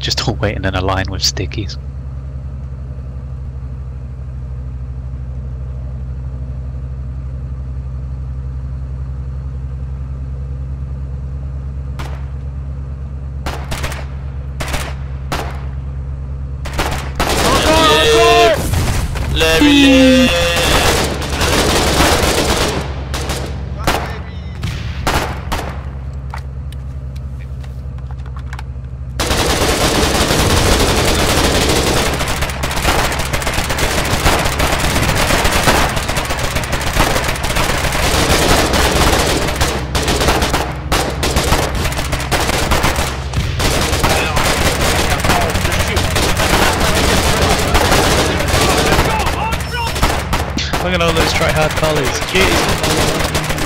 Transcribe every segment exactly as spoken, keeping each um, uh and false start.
just all waiting in a line with stickies. Larry! Look at all those try-hard collies. Jeez.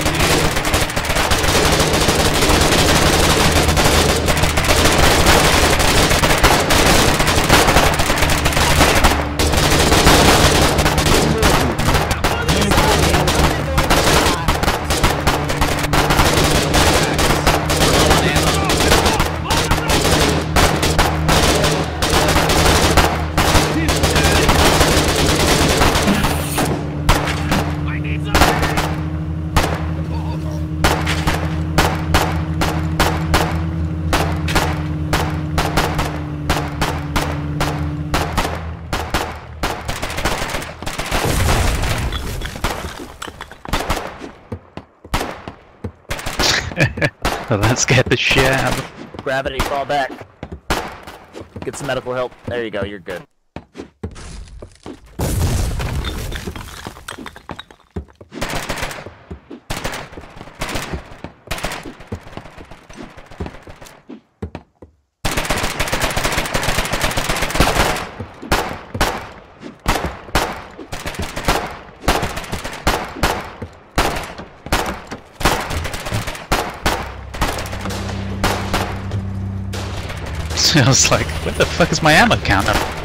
Well, that scared the shit out of me. Gravity, fall back. Get some medical help. There you go, you're good. I was like, where the fuck is my ammo counter?